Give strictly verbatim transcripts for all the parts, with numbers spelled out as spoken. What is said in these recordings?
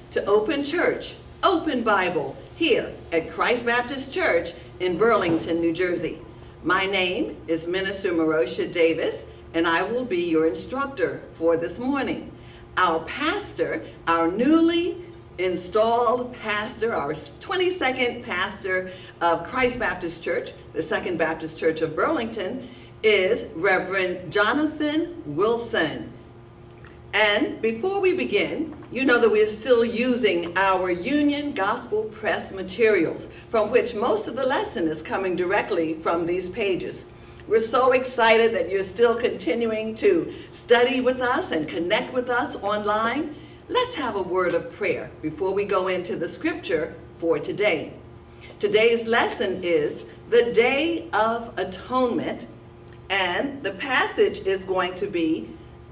to Open Church, Open Bible, here at Christ Baptist Church in Burlington, New Jersey. My name is Minister Marossa Davis, and I will be your instructor for this morning. Our pastor, our newly installed pastor, our twenty-second pastor of Christ Baptist Church, the Second Baptist Church of Burlington, is Reverend Johnathan Wilson. And before we begin, you know that we're still using our Union Gospel Press materials, from which most of the lesson is coming directly from these pages. We're so excited that you're still continuing to study with us and connect with us online. Let's have a word of prayer before we go into the scripture for today. Today's lesson is the Day of Atonement, and the passage is going to be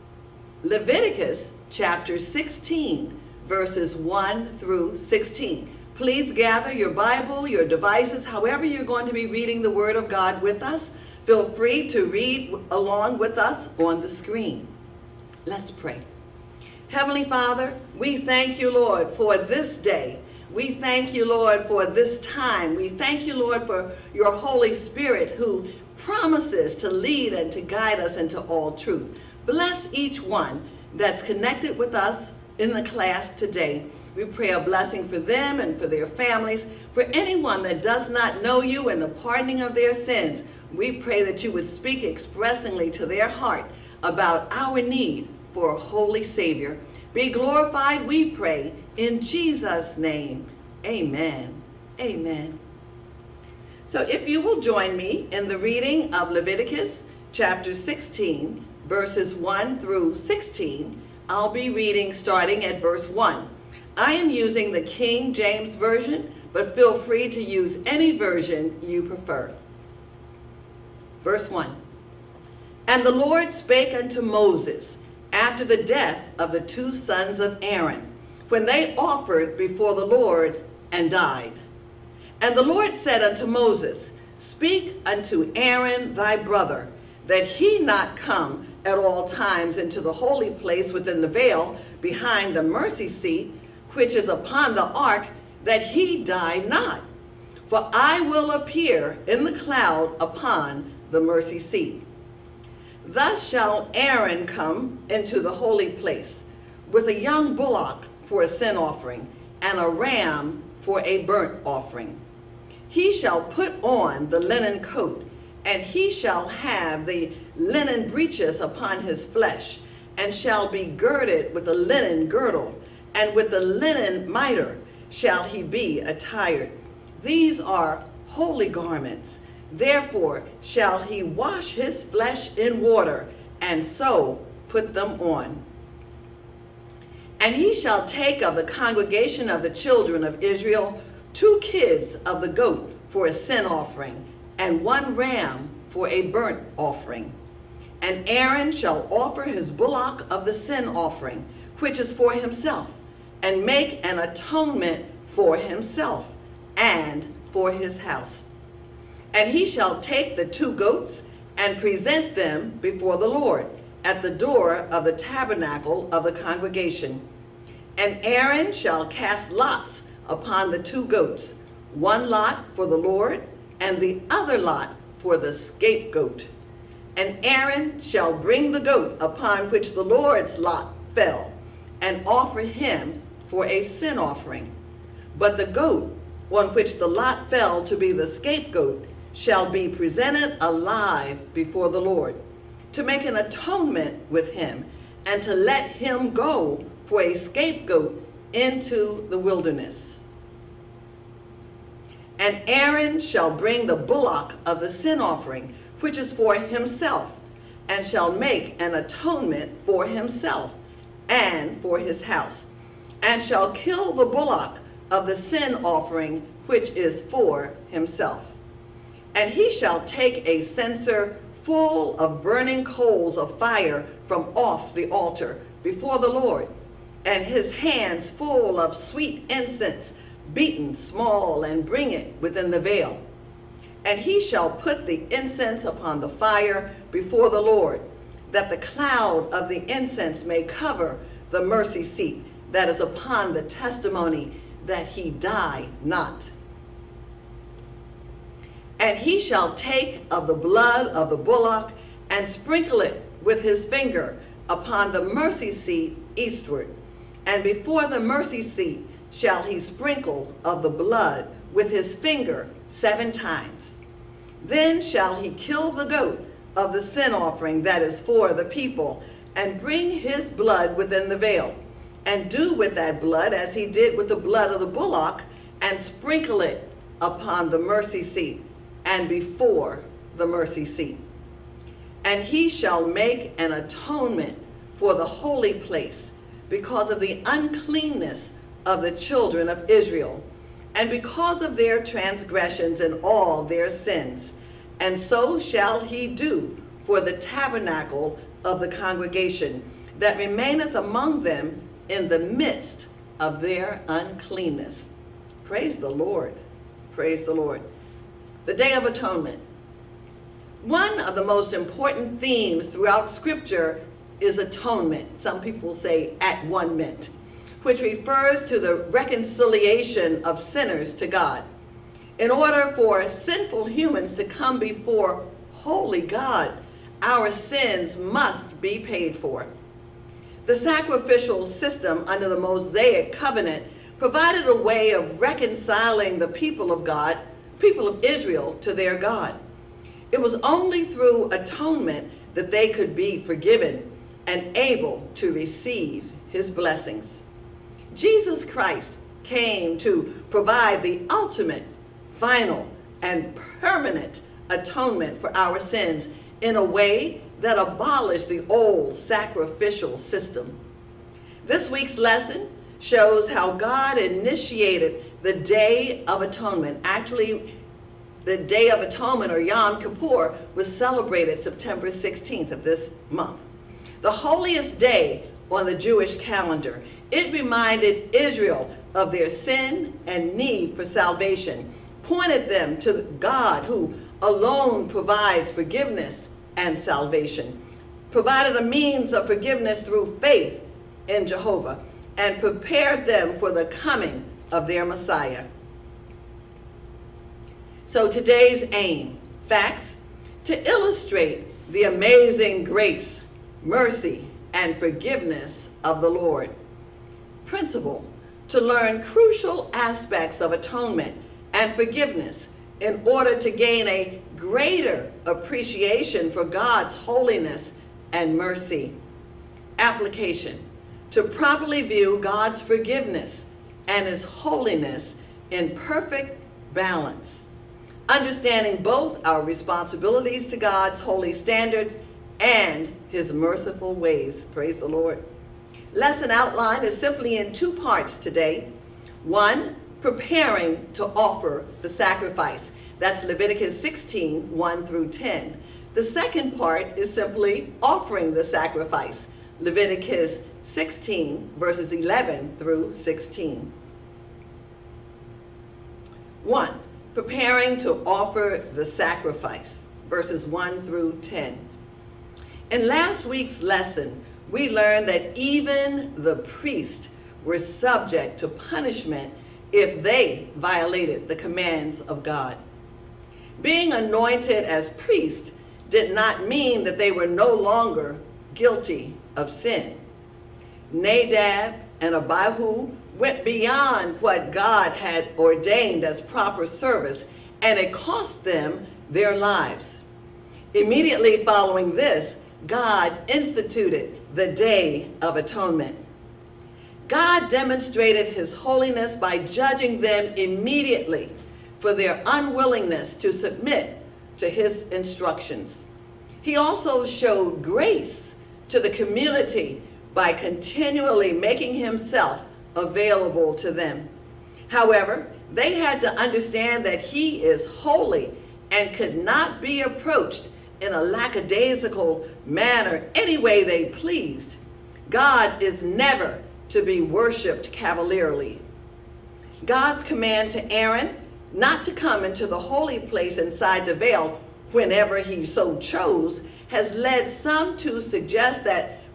Leviticus chapter sixteen, verses one through sixteen. Please gather your Bible, your devices, however you're going to be reading the Word of God with us. Feel free to read along with us on the screen. Let's pray. Heavenly Father, we thank you, Lord, for this day. We thank you, Lord, for this time. We thank you, Lord, for your Holy Spirit who promises to lead and to guide us into all truth. Bless each one that's connected with us in the class today. We pray a blessing for them and for their families. For anyone that does not know you and the pardoning of their sins, we pray that you would speak expressingly to their heart about our need for a holy Savior. Be glorified, we pray, in Jesus' name. Amen. Amen. So if you will join me in the reading of Leviticus chapter sixteen, verses one through sixteen, I'll be reading starting at verse one. I am using the King James Version, but feel free to use any version you prefer. Verse one. And the Lord spake unto Moses after the death of the two sons of Aaron, when they offered before the Lord and died. And the Lord said unto Moses, Speak unto Aaron thy brother, that he not come at all times into the holy place within the veil behind the mercy seat, which is upon the ark, that he die not. For I will appear in the cloud upon the mercy seat. Thus shall Aaron come into the holy place with a young bullock for a sin offering and a ram for a burnt offering. He shall put on the linen coat, and he shall have the linen breeches upon his flesh, and shall be girded with a linen girdle, and with the linen mitre shall he be attired. These are holy garments. Therefore shall he wash his flesh in water, and so put them on. And he shall take of the congregation of the children of Israel two kids of the goat for a sin offering, and one ram for a burnt offering. And Aaron shall offer his bullock of the sin offering, which is for himself, and make an atonement for himself and for his house. And he shall take the two goats and present them before the Lord at the door of the tabernacle of the congregation. And Aaron shall cast lots upon the two goats, one lot for the Lord, and the other lot for the scapegoat. And Aaron shall bring the goat upon which the Lord's lot fell, and offer him for a sin offering. But the goat on which the lot fell to be the scapegoat shall be presented alive before the Lord, to make an atonement with him, and to let him go for a scapegoat into the wilderness. And Aaron shall bring the bullock of the sin offering, which is for himself, and shall make an atonement for himself and for his house, and shall kill the bullock of the sin offering, which is for himself. And he shall take a censer full of burning coals of fire from off the altar before the Lord, and his hands full of sweet incense, beaten small, and bring it within the veil. And he shall put the incense upon the fire before the Lord, that the cloud of the incense may cover the mercy seat, that is upon the testimony that he die not. And he shall take of the blood of the bullock and sprinkle it with his finger upon the mercy seat eastward. And before the mercy seat shall he sprinkle of the blood with his finger seven times. Then shall he kill the goat of the sin offering that is for the people, and bring his blood within the veil, and do with that blood as he did with the blood of the bullock, and sprinkle it upon the mercy seat and before the mercy seat. And he shall make an atonement for the holy place because of the uncleanness of the children of Israel, and because of their transgressions and all their sins. And so shall he do for the tabernacle of the congregation that remaineth among them in the midst of their uncleanness. Praise the Lord. Praise the Lord. The Day of Atonement. One of the most important themes throughout Scripture is atonement. Some people say at-one-ment, which refers to the reconciliation of sinners to God. In order for sinful humans to come before holy God, our sins must be paid for. The sacrificial system under the Mosaic covenant provided a way of reconciling the people of God, people of Israel, to their God. It was only through atonement that they could be forgiven and able to receive his blessings. Jesus Christ came to provide the ultimate, final, and permanent atonement for our sins in a way that abolished the old sacrificial system. This week's lesson shows how God initiated the Day of Atonement. Actually, the Day of Atonement, or Yom Kippur, was celebrated September sixteenth of this month. The holiest day on the Jewish calendar, it reminded Israel of their sin and need for salvation, pointed them to God who alone provides forgiveness and salvation, provided a means of forgiveness through faith in Jehovah, and prepared them for the coming of their Messiah. So today's aim, facts, to illustrate the amazing grace, mercy, and forgiveness of the Lord. Principle, to learn crucial aspects of atonement and forgiveness in order to gain a greater appreciation for God's holiness and mercy. Application, to properly view God's forgiveness and his holiness in perfect balance, understanding both our responsibilities to God's holy standards and his merciful ways. Praise the Lord. Lesson outline is simply in two parts today. One, preparing to offer the sacrifice. That's Leviticus sixteen, one through ten. The second part is simply offering the sacrifice. Leviticus sixteen, verses eleven through sixteen. One, preparing to offer the sacrifice, verses one through ten. In last week's lesson, we learned that even the priests were subject to punishment if they violated the commands of God. Being anointed as priests did not mean that they were no longer guilty of sin. Nadab and Abihu went beyond what God had ordained as proper service, and it cost them their lives. Immediately following this, God instituted the Day of Atonement. God demonstrated his holiness by judging them immediately for their unwillingness to submit to his instructions. He also showed grace to the community by continually making himself available to them. However, they had to understand that he is holy and could not be approached in a lackadaisical manner any way they pleased. God is never to be worshiped cavalierly. God's command to Aaron not to come into the holy place inside the veil whenever he so chose has led some to suggest that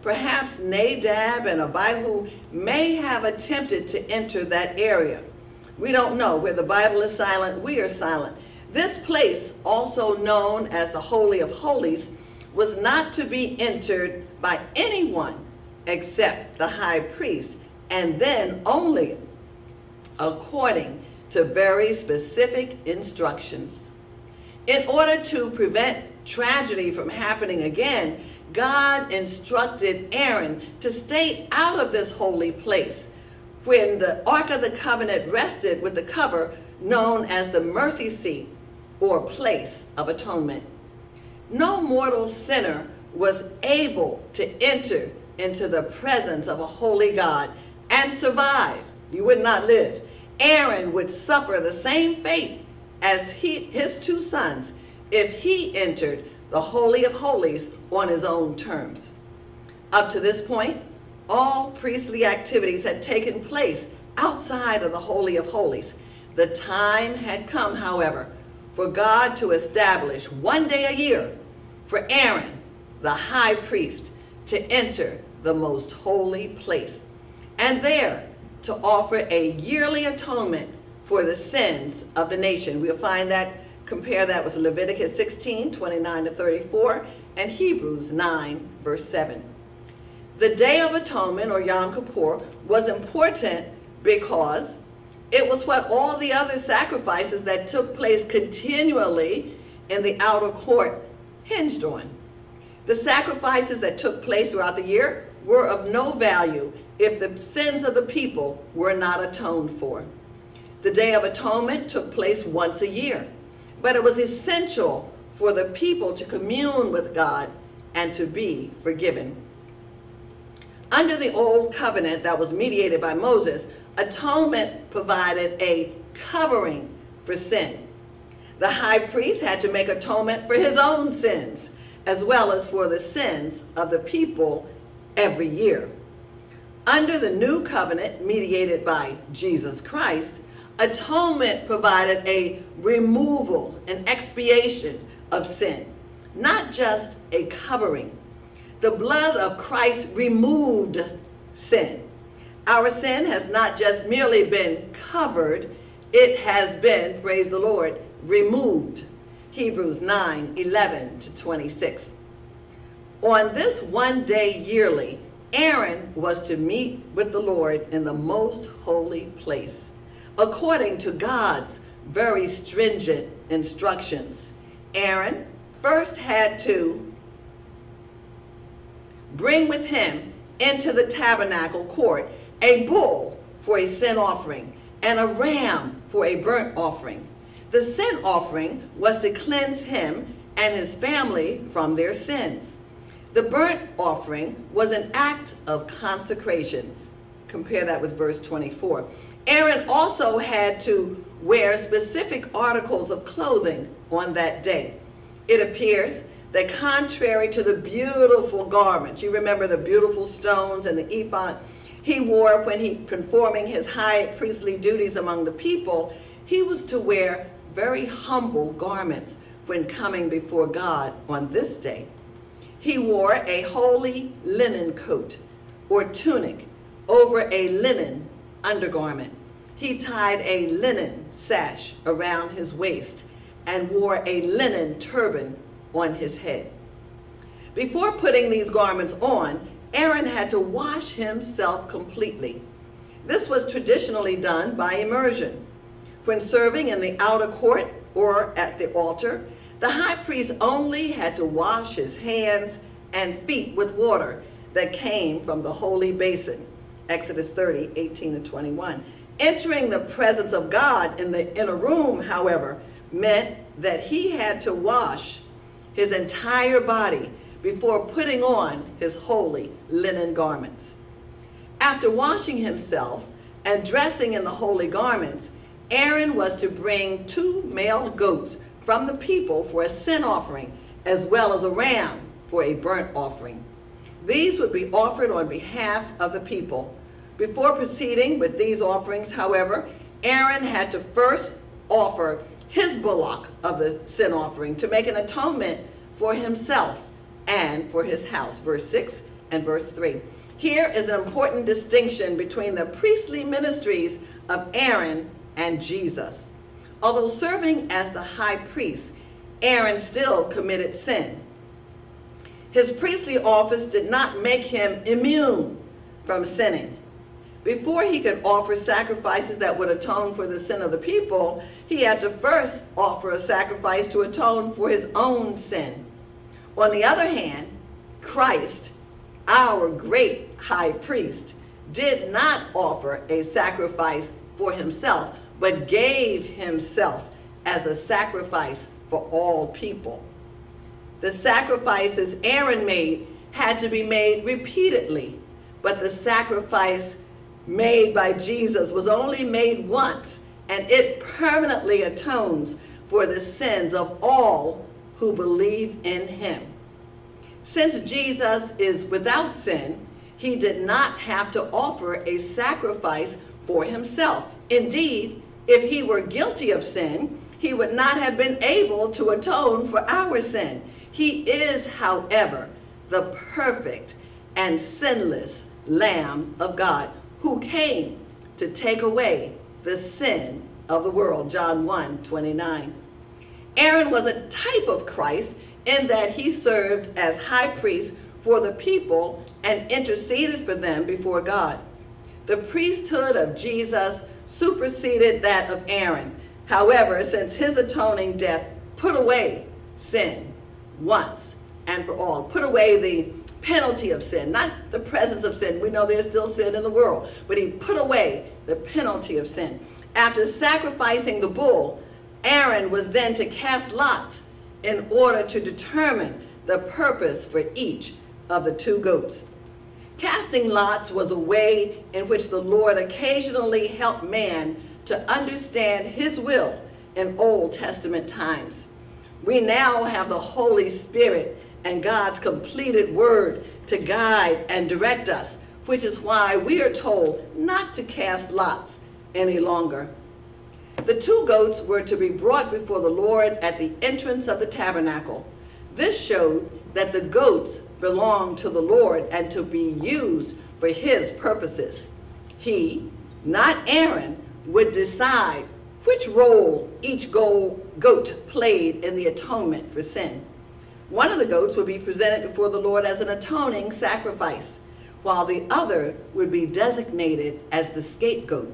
Perhaps Nadab and Abihu may have attempted to enter that area. We don't know. Where the Bible is silent, we are silent. This place, also known as the Holy of Holies, was not to be entered by anyone except the high priest, and then only according to very specific instructions. In order to prevent tragedy from happening again, God instructed Aaron to stay out of this holy place when the Ark of the Covenant rested with the cover known as the mercy seat or place of atonement. No mortal sinner was able to enter into the presence of a holy God and survive. You would not live. Aaron would suffer the same fate as he, his two sons if he entered the Holy of Holies on his own terms. Up to this point, all priestly activities had taken place outside of the Holy of Holies. The time had come, however, for God to establish one day a year for Aaron, the high priest, to enter the most holy place, and there to offer a yearly atonement for the sins of the nation. We'll find that, compare that with Leviticus sixteen, twenty-nine to thirty-four, and Hebrews nine, verse seven. The Day of Atonement, or Yom Kippur, was important because it was what all the other sacrifices that took place continually in the outer court hinged on. The sacrifices that took place throughout the year were of no value if the sins of the people were not atoned for. The Day of Atonement took place once a year, but it was essential for the people to commune with God and to be forgiven. Under the old covenant that was mediated by Moses, atonement provided a covering for sin. The high priest had to make atonement for his own sins, as well as for the sins of the people every year. Under the new covenant mediated by Jesus Christ, atonement provided a removal and expiation of sin, not just a covering. The blood of Christ removed sin. Our sin has not just merely been covered, it has been, praise the Lord, removed. Hebrews nine, eleven to twenty-six. On this one day yearly, Aaron was to meet with the Lord in the most holy place, according to God's very stringent instructions. Aaron first had to bring with him into the tabernacle court a bull for a sin offering and a ram for a burnt offering. The sin offering was to cleanse him and his family from their sins. The burnt offering was an act of consecration. Compare that with verse twenty-four. Aaron also had to wear specific articles of clothing on that day. It appears that contrary to the beautiful garments, you remember the beautiful stones and the ephod he wore when he performing his high priestly duties among the people, he was to wear very humble garments when coming before God on this day. He wore a holy linen coat or tunic over a linen undergarment. He tied a linen sash around his waist and wore a linen turban on his head. Before putting these garments on, Aaron had to wash himself completely. This was traditionally done by immersion. When serving in the outer court or at the altar, the high priest only had to wash his hands and feet with water that came from the holy basin. Exodus thirty, eighteen to twenty-one. Entering the presence of God in the inner room, however, meant that he had to wash his entire body before putting on his holy linen garments. After washing himself and dressing in the holy garments, Aaron was to bring two male goats from the people for a sin offering, as well as a ram for a burnt offering. These would be offered on behalf of the people. Before proceeding with these offerings, however, Aaron had to first offer his bullock of the sin offering to make an atonement for himself and for his house. Verse six, and verse three. Here is an important distinction between the priestly ministries of Aaron and Jesus. Although serving as the high priest, Aaron still committed sin. His priestly office did not make him immune from sinning. Before he could offer sacrifices that would atone for the sin of the people, he had to first offer a sacrifice to atone for his own sin. On the other hand, Christ, our great high priest, did not offer a sacrifice for himself, but gave himself as a sacrifice for all people. The sacrifices Aaron made had to be made repeatedly, but the sacrifice made by Jesus was only made once, and it permanently atones for the sins of all who believe in him. Since Jesus is without sin, he did not have to offer a sacrifice for himself. Indeed, if he were guilty of sin, he would not have been able to atone for our sin. He is, however, the perfect and sinless Lamb of God who came to take away the sin of the world, John one twenty-nine. Aaron was a type of Christ in that he served as high priest for the people and interceded for them before God. The priesthood of Jesus superseded that of Aaron. However, since his atoning death put away sin once and for all, put away the penalty of sin, not the presence of sin. We know there's still sin in the world, but he put away the penalty of sin. After sacrificing the bull, Aaron was then to cast lots in order to determine the purpose for each of the two goats. Casting lots was a way in which the Lord occasionally helped man to understand his will in Old Testament times. We now have the Holy Spirit and God's completed word to guide and direct us, which is why we are told not to cast lots any longer. The two goats were to be brought before the Lord at the entrance of the tabernacle. This showed that the goats belonged to the Lord and to be used for his purposes. He, not Aaron, would decide which role each goat played in the atonement for sin. One of the goats would be presented before the Lord as an atoning sacrifice, while the other would be designated as the scapegoat.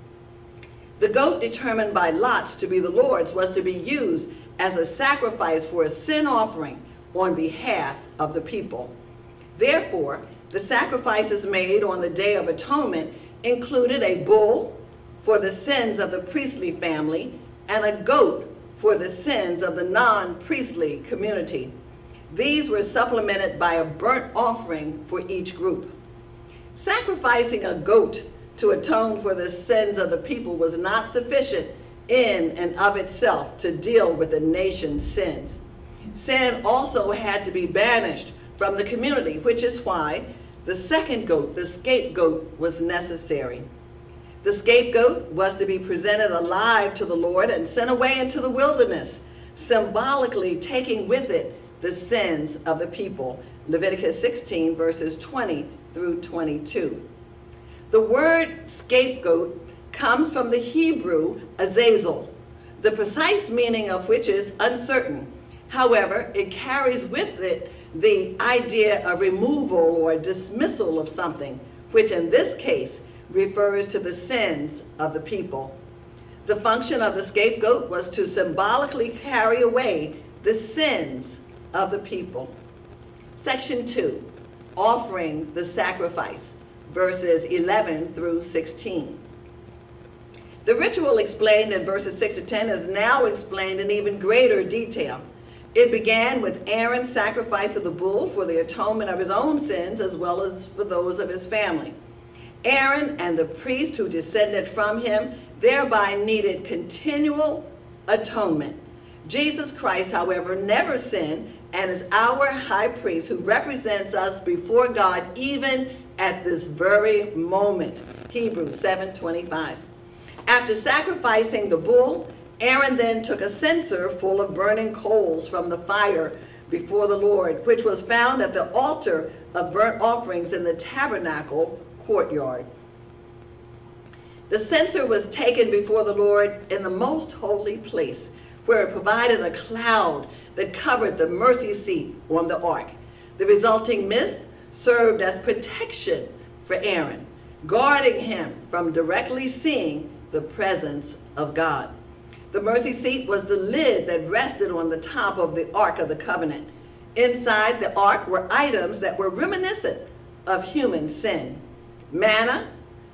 The goat determined by lots to be the Lord's was to be used as a sacrifice for a sin offering on behalf of the people. Therefore, the sacrifices made on the Day of Atonement included a bull for the sins of the priestly family and a goat for the sins of the non-priestly community. These were supplemented by a burnt offering for each group. Sacrificing a goat to atone for the sins of the people was not sufficient in and of itself to deal with the nation's sins. Sin also had to be banished from the community, which is why the second goat, the scapegoat, was necessary. The scapegoat was to be presented alive to the Lord and sent away into the wilderness, symbolically taking with it the sins of the people. Leviticus sixteen, verses twenty through twenty-two. The word scapegoat comes from the Hebrew azazel, the precise meaning of which is uncertain. However, it carries with it the idea of removal or dismissal of something, which in this case refers to the sins of the people. The function of the scapegoat was to symbolically carry away the sins of the people. Section two, offering the sacrifice, verses eleven through sixteen. The ritual explained in verses six to ten is now explained in even greater detail. It began with Aaron's sacrifice of the bull for the atonement of his own sins as well as for those of his family. Aaron and the priest who descended from him thereby needed continual atonement. Jesus Christ, however, never sinned and is our high priest who represents us before God even at this very moment. Hebrews seven twenty-five. After sacrificing the bull, Aaron then took a censer full of burning coals from the fire before the Lord, which was found at the altar of burnt offerings in the tabernacle courtyard. The censer was taken before the Lord in the most holy place, where it provided a cloud that covered the mercy seat on the ark. The resulting mist served as protection for Aaron, guarding him from directly seeing the presence of God. The mercy seat was the lid that rested on the top of the Ark of the Covenant. Inside the ark were items that were reminiscent of human sin. Manna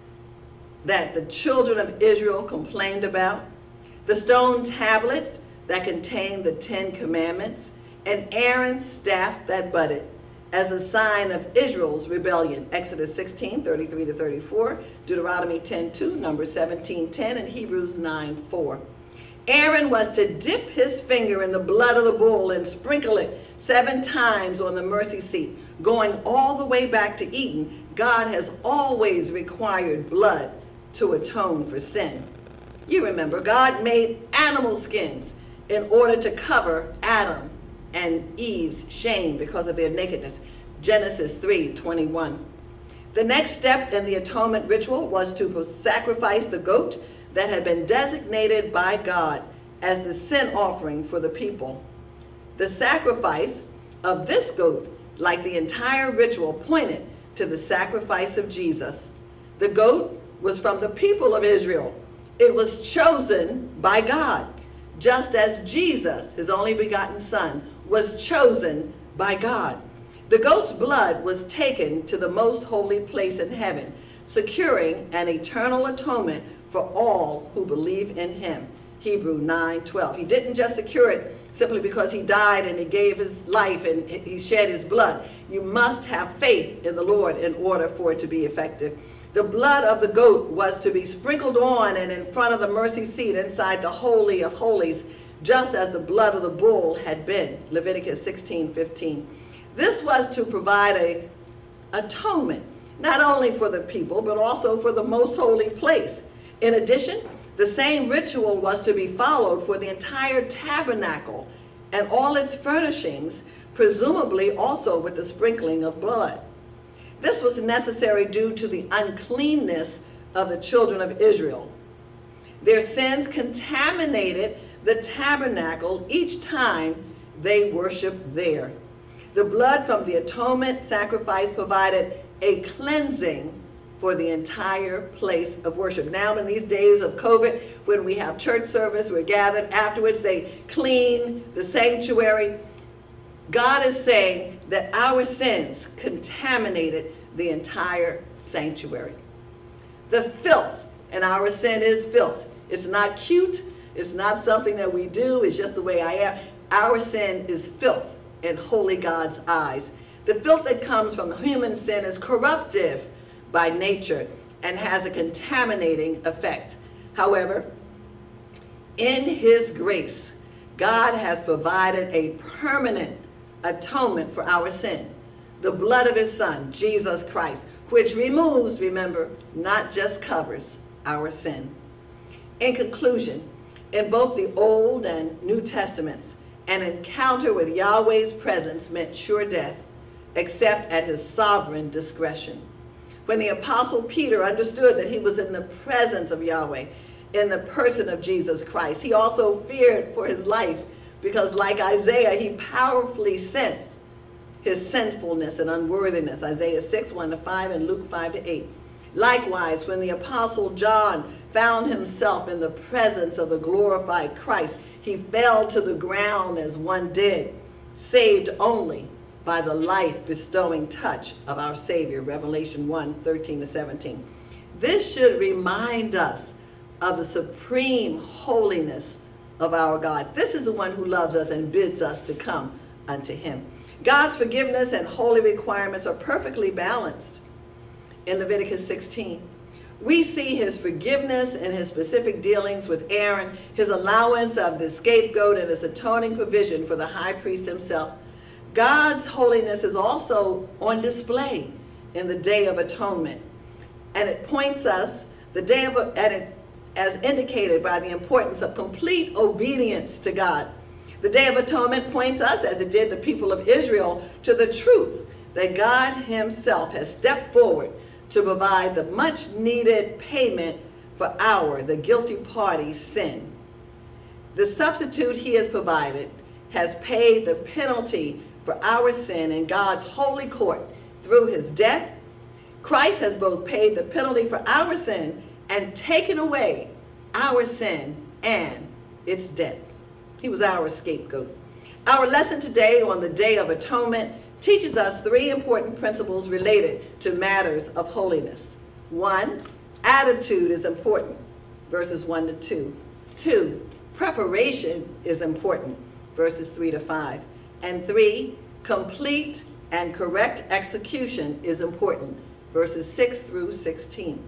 that the children of Israel complained about, the stone tablets that contained the Ten Commandments, and Aaron's staff that budded as a sign of Israel's rebellion. Exodus sixteen, thirty-three to thirty-four, Deuteronomy ten two, Numbers seventeen ten, and Hebrews nine four. Aaron was to dip his finger in the blood of the bull and sprinkle it seven times on the mercy seat. Going all the way back to Eden, God has always required blood to atone for sin. You remember, God made animal skins in order to cover Adam and Eve's shame because of their nakedness. Genesis three twenty-one. The next step in the atonement ritual was to sacrifice the goat that had been designated by God as the sin offering for the people. The sacrifice of this goat, like the entire ritual, pointed to the sacrifice of Jesus. The goat was from the people of Israel. It was chosen by God, just as Jesus, his only begotten Son, was chosen by God. The goat's blood was taken to the most holy place in heaven, securing an eternal atonement for all who believe in him. Hebrews nine twelve. He didn't just secure it simply because he died and he gave his life and he shed his blood. You must have faith in the Lord in order for it to be effective. The blood of the goat was to be sprinkled on and in front of the mercy seat inside the Holy of Holies, just as the blood of the bull had been. Leviticus sixteen fifteen. This was to provide a atonement, not only for the people, but also for the most holy place. In addition, the same ritual was to be followed for the entire tabernacle and all its furnishings, presumably also with the sprinkling of blood. This was necessary due to the uncleanness of the children of Israel. Their sins contaminated the tabernacle each time they worshiped there. The blood from the atonement sacrifice provided a cleansing for the entire place of worship. Now in these days of COVID, when we have church service, we're gathered afterwards, they clean the sanctuary. God is saying that our sins contaminated the entire sanctuary. The filth, and our sin is filth. It's not cute, it's not something that we do, it's just the way I am. Our sin is filth in holy God's eyes. The filth that comes from human sin is corruptive by nature and has a contaminating effect. However, in his grace, God has provided a permanent atonement for our sin, the blood of his Son, Jesus Christ, which removes, remember, not just covers our sin. In conclusion, in both the Old and New Testaments, an encounter with Yahweh's presence meant sure death, except at his sovereign discretion. When the Apostle Peter understood that he was in the presence of Yahweh, in the person of Jesus Christ, he also feared for his life, because like Isaiah, he powerfully sensed his sinfulness and unworthiness. Isaiah six, one to five, and Luke five to eight. Likewise, when the Apostle John found himself in the presence of the glorified Christ, he fell to the ground as one dead, saved only by the life-bestowing touch of our Savior, Revelation one, thirteen to seventeen. This should remind us of the supreme holiness of our God. This is the one who loves us and bids us to come unto him. God's forgiveness and holy requirements are perfectly balanced. In Leviticus sixteen, we see his forgiveness and his specific dealings with Aaron, his allowance of the scapegoat, and his atoning provision for the high priest himself. God's holiness is also on display in the Day of Atonement, and it points us, the Day of, at it, as indicated by the importance of complete obedience to God. The Day of Atonement points us, as it did the people of Israel, to the truth that God himself has stepped forward to provide the much needed payment for our, the guilty party's sin. The substitute he has provided has paid the penalty for our sin in God's holy court through his death. Christ has both paid the penalty for our sin and taken away our sin and its debts. He was our scapegoat. Our lesson today on the Day of Atonement teaches us three important principles related to matters of holiness. One, attitude is important, verses one to two. Two, preparation is important, verses three to five. And three, complete and correct execution is important, verses six through sixteen.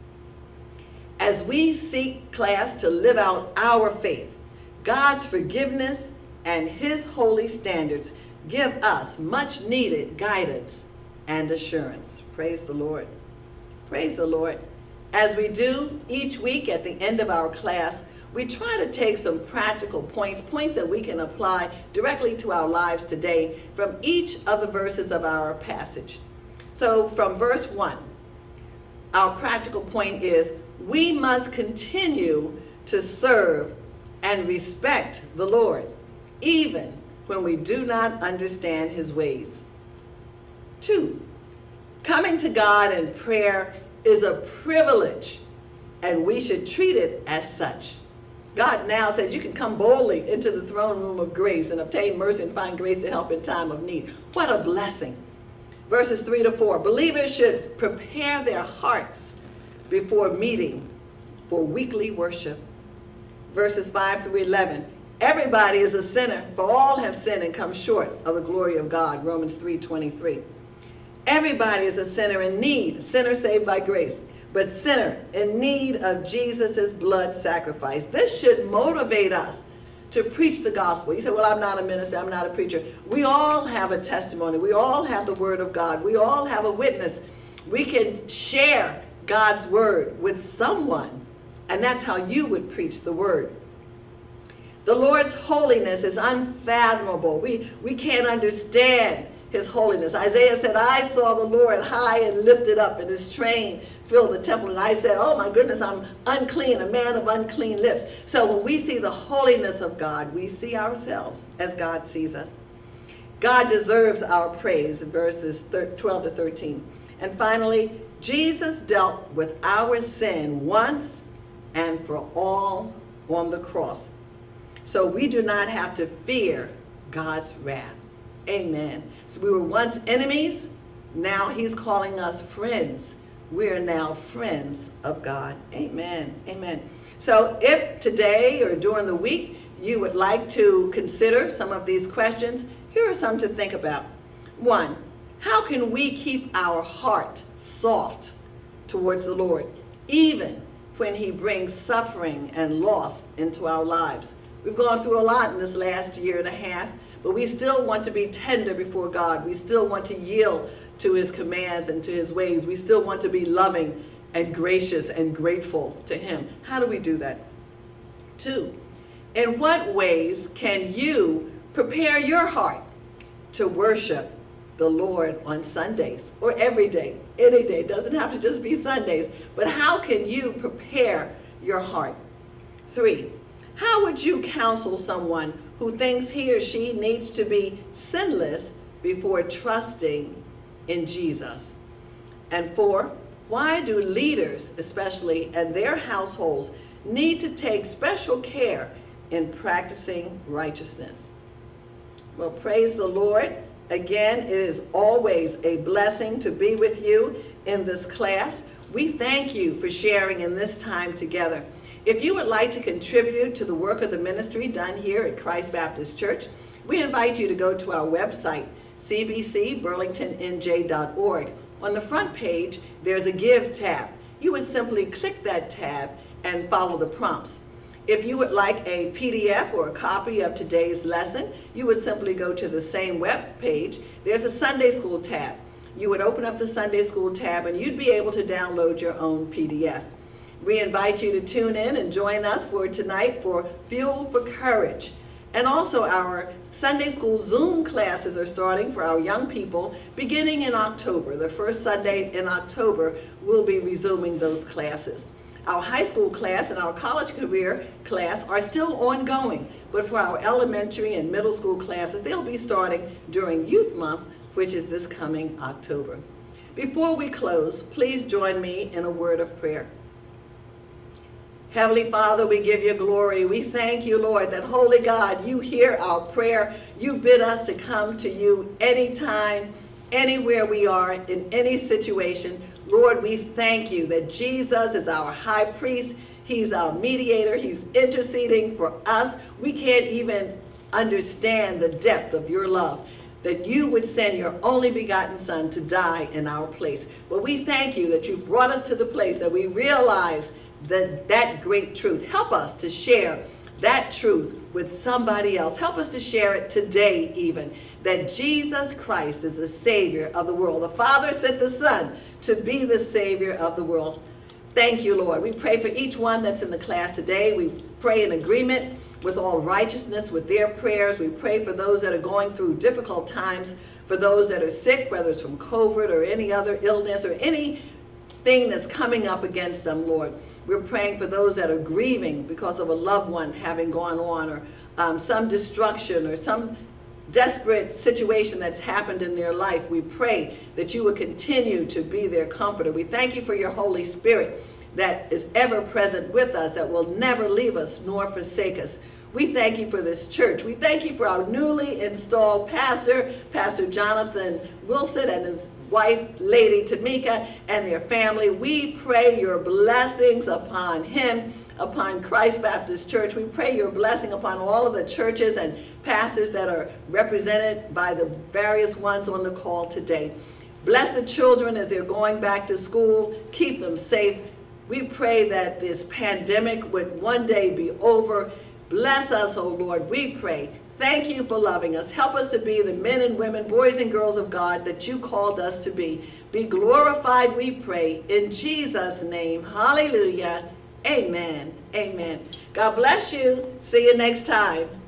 As we seek, class, to live out our faith, God's forgiveness and his holy standards give us much needed guidance and assurance. Praise the Lord. Praise the Lord. As we do each week at the end of our class, we try to take some practical points, points that we can apply directly to our lives today from each of the verses of our passage. So from verse one, our practical point is we must continue to serve and respect the Lord, even when we do not understand his ways. Two, coming to God in prayer is a privilege, and we should treat it as such. God now says you can come boldly into the throne room of grace and obtain mercy and find grace to help in time of need. What a blessing. Verses three to four, believers should prepare their hearts before meeting for weekly worship. Verses five through eleven, everybody is a sinner, for all have sinned and come short of the glory of God, Romans three twenty-three. Everybody is a sinner in need, sinner saved by grace, but sinner in need of Jesus' blood sacrifice. This should motivate us to preach the gospel. You say, well, I'm not a minister, I'm not a preacher. We all have a testimony. We all have the word of God. We all have a witness. We can share God's word with someone, and that's how you would preach the word. The Lord's holiness is unfathomable. We, we can't understand his holiness. Isaiah said, I saw the Lord high and lifted up, and his train filled the temple. And I said, oh my goodness, I'm unclean, a man of unclean lips. So when we see the holiness of God, we see ourselves as God sees us. God deserves our praise, verses twelve to thirteen. And finally, Jesus dealt with our sin once and for all on the cross. So we do not have to fear God's wrath. Amen. So we were once enemies, now he's calling us friends. We are now friends of God. Amen. Amen. So if today or during the week you would like to consider some of these questions, here are some to think about. One, how can we keep our heart soft towards the Lord, even when he brings suffering and loss into our lives? We've gone through a lot in this last year and a half, but we still want to be tender before God. We still want to yield to his commands and to his ways. We still want to be loving and gracious and grateful to him. How do we do that? Two, in what ways can you prepare your heart to worship the Lord on Sundays or every day, any day? It doesn't have to just be Sundays, but how can you prepare your heart? Three, how would you counsel someone who thinks he or she needs to be sinless before trusting in Jesus? And four, why do leaders, especially, and their households need to take special care in practicing righteousness? Well, praise the Lord. Again, it is always a blessing to be with you in this class. We thank you for sharing in this time together. If you would like to contribute to the work of the ministry done here at Christ Baptist Church, we invite you to go to our website, C B C Burlington N J dot org. On the front page, there's a Give tab. You would simply click that tab and follow the prompts. If you would like a P D F or a copy of today's lesson, you would simply go to the same web page. There's a Sunday School tab. You would open up the Sunday School tab and you'd be able to download your own P D F. We invite you to tune in and join us for tonight for Fuel for Courage. And also our Sunday school Zoom classes are starting for our young people beginning in October. The first Sunday in October, we'll be resuming those classes. Our high school class and our college career class are still ongoing, but for our elementary and middle school classes, they'll be starting during Youth Month, which is this coming October. Before we close, please join me in a word of prayer. Heavenly Father, we give you glory. We thank you, Lord, that Holy God, you hear our prayer. You bid us to come to you anytime, anywhere we are, in any situation. Lord, we thank you that Jesus is our high priest. He's our mediator. He's interceding for us. We can't even understand the depth of your love, that you would send your only begotten Son to die in our place. But we thank you that you brought us to the place that we realize that that great truth. Help us to share that truth with somebody else. Help us to share it today even, that Jesus Christ is the Savior of the world. The Father sent the Son to be the Savior of the world. Thank you, Lord. We pray for each one that's in the class today. We pray in agreement with all righteousness with their prayers. We pray for those that are going through difficult times, for those that are sick, whether it's from COVID or any other illness or anything that's coming up against them, Lord. We're praying for those that are grieving because of a loved one having gone on, or um, some destruction or some desperate situation that's happened in their life. We pray that you would continue to be their comforter. We thank you for your Holy Spirit that is ever present with us, that will never leave us nor forsake us. We thank you for this church. We thank you for our newly installed pastor, Pastor Johnathan Wilson, and his wife, Lady Tamika, and their family. We pray your blessings upon him, upon Christ Baptist Church. We pray your blessing upon all of the churches and pastors that are represented by the various ones on the call today. Bless the children as they're going back to school. Keep them safe. We pray that this pandemic would one day be over. Bless us, oh Lord, we pray. Thank you for loving us. Help us to be the men and women, boys and girls of God that you called us to be. Be glorified, we pray, in Jesus' name. Hallelujah. Amen. Amen. God bless you. See you next time.